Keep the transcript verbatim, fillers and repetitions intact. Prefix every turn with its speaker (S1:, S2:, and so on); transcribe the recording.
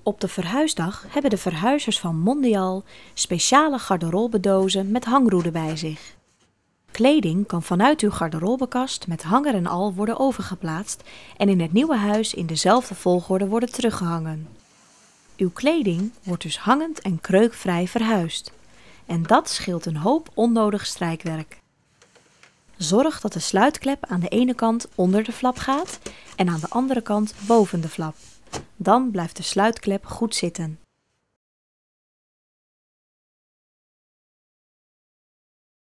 S1: Op de verhuisdag hebben de verhuizers van Mondial speciale garderobedozen met hangroeden bij zich. Kleding kan vanuit uw garderobekast met hanger en al worden overgeplaatst en in het nieuwe huis in dezelfde volgorde worden teruggehangen. Uw kleding wordt dus hangend en kreukvrij verhuisd. En dat scheelt een hoop onnodig strijkwerk. Zorg dat de sluitklep aan de ene kant onder de flap gaat en aan de andere kant boven de flap. Dan blijft de sluitklep goed zitten.